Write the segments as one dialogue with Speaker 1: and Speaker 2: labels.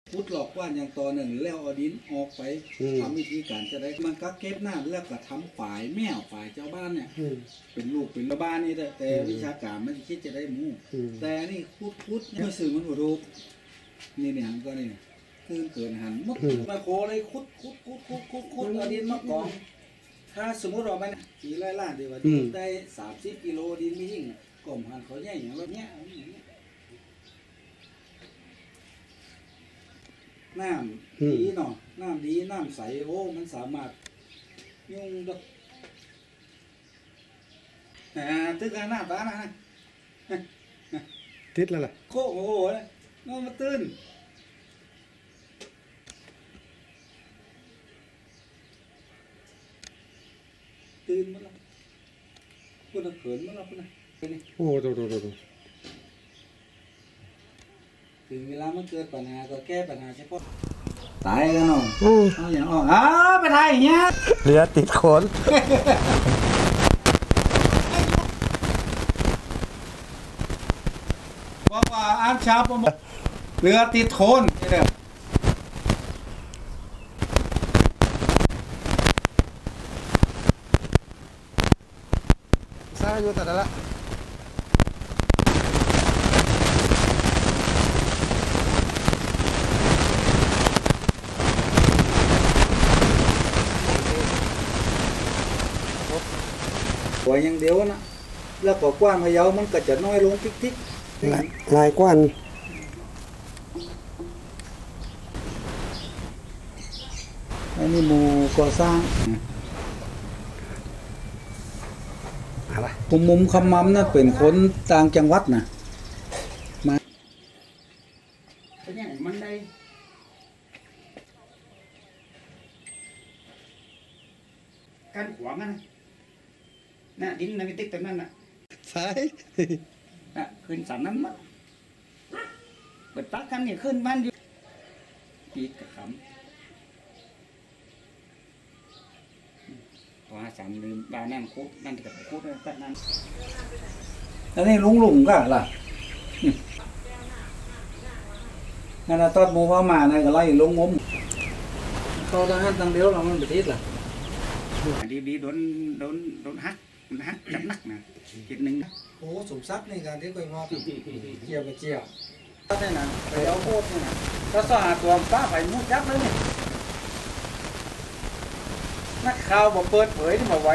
Speaker 1: พุดหลอกว่านอย่างต่อหนึ่งแล้วเอาดินออกไปทำวิธีการจะได้มันก็เก็บหน้าแล้วก็ทำฝ่ายแมวฝ่ายเจ้าบ้านเนี่ยเป็นลูกเป็นบ้านนี่แต่วิชาการมันคิดจะได้มู่แต่นี่คุดเนี่ยสื่อมันรู้นี่เนี่ยก็นี่คือเกิดหันมุดมาโคเลยคุดเอาดินมากองถ้าสมมติเรามันกี่ไร่ล่าเดี๋ยวดินได้30 กิโลดินไม่ยิ่งกลมหันเขาแย่อย่างแบบเนี้ยน้ำดีเนาะน้ำดีน้ำใสโอ้มันสามารถยุ่งดอกตึกหน้าตานะ
Speaker 2: ติดแล้วล่ะ
Speaker 1: โคโอ้โหน้องมาตื่นมาแล้วพูดเขินมาแล้วพูดนะ
Speaker 2: โอ้โห
Speaker 1: ถึงเวลามันเกิดปัญหาก็แก้ปัญหาเฉพาะตายกันเนาะเอาอย่างออกไปถ่ายอย่างเงี้ย
Speaker 2: เรือติดโขน
Speaker 1: บอกว่าอ่านชาประมงเรือติดโขนนี่แหละ
Speaker 2: ซาอยู่แต่ละ
Speaker 1: หัวอย่างเดียวนะแล้วก็กว้างพะเยามันก็จะน้อยลงทิก
Speaker 2: ลายกว้าน
Speaker 1: อันนี้หมู่ก่อสร้างมุมคำมั่มนั่นเป็นคนต่างจังหวัดนะมาเป็นอย่างมันได้การขวางนะน่ะดินในติ๊กตรงนั้นน่ะ
Speaker 2: ใช่
Speaker 1: น่ะขึ้นสันนั้นมั้งเปิดปากกันเนี่ยขึ้นบ้านอยู่ปีกกระขำว่าสามลืมดาวแนมคุดนั่นกับคุดนั่นนั่นแล้วนี่ลุงก็ล่ะนั่นตอนมูพมาเนี่ยก็ไล่ลุงงมเขาทางนั้นทางเดียวเรามันไปทิศล่ะดีโดนฮักจับนักนะจิตหนึ่งโอ้สมทรัพย์ในการที่เคยมาเกี่ยวกับเจียวนี่นะไปเอาโคตรนี่นะก็สหตัวป้าไปมุดยักษ์เลยนี่นักข่าวบอกเปิดเผยที่มาไว้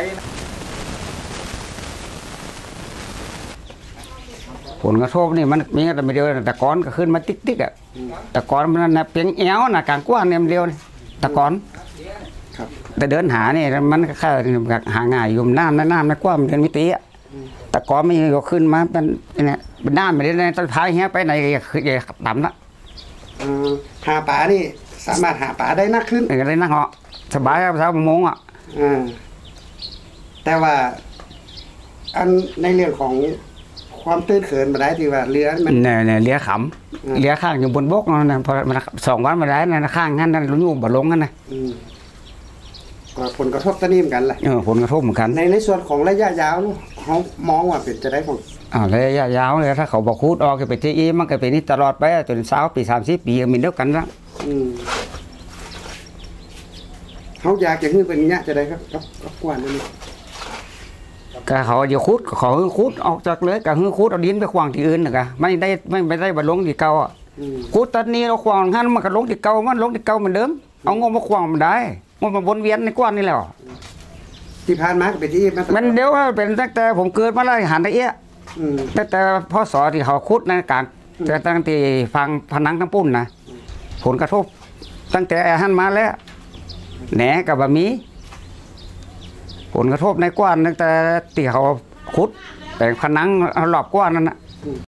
Speaker 3: ผลกระทบนี่มันมีแต่ไม่เดียวแต่ก้อนก็ขึ้นมาติ๊กอ่ะแต่ก้อนมันนะเพียงแอวนะกลางกว้างเนี่ยเดียวแต่ก้อนแต่เดินหาเนี่ยมันก็แค่หาง่ายอยู่น้ำในกว้างมันเป็นมิติอ่ะแต่ก้อนไม่ก็ขึ้นมาเป็นเนี่ยเป็นน้ำไปได้ในต้นท้ายเงี้ยไปไหนคือจะต่ำละ
Speaker 2: หาปลานี่สามารถหาปลาได้นักขึ้น
Speaker 3: ได้นักเหาะสบายครับสาวประมงอ่ะ
Speaker 2: แต่ว่าอันในเรื่องของความตื้นเขินมาได้ที่ว่าเรือมัน
Speaker 3: เนี่ยเรือขำเรือข้างอยู่บนบกนั่นพอมัน2 วันมาได้นะข้างงั้นนั่นลุงบ่ลงกันนะ
Speaker 2: ก็ผลกระทบตะนิ่มกันแหละ
Speaker 3: ผลกระทบเหมือนกัน
Speaker 2: ในส่วนของระยะยาวเขามองว่าเป็นจะได้ของ
Speaker 3: ระยะยาวเลยถ้าเขาบอกคูดออกไปที่อีมันก็เป็นนี่ตลอดไปจน20 ปี 30 ปีมีเดียวกันแล้ว
Speaker 2: เขาอยากจะให้เป็นเงี้ยจะได้ครับกวนนี่
Speaker 3: ก็เขาเดี๋ยวคูดเขาคูดออกจากเลยกับคูดเอาดินไปขวางที่อื่นนะกะไม่ได้บรรลงที่เก่าอ่ะคูดตัดนี้เราขวางงั้นมันก็ลงที่เก่ามันลงที่เก่าเหมือนเดิมเอางมมาขวางมันได้มันมาวนเวียนในกว้านนี่แหละ
Speaker 2: ที่ผ่านมาเป็นที่
Speaker 3: มันเดี๋ยวเป็นตั้งแต่ผมเกิดมาแล้วหันตะเอี้ยแต่พ่อสอที่เขาคุดในกลางแต่ตั้งแต่ฟังผนังทั้งปุ่นนะผลกระทบตั้งแต่หันมาแล้วแหนกับบะหมี่ผลกระทบในกว้านตั้งแต่ที่เขาคุดแต่ผนังรอบกว้านนั่นนะ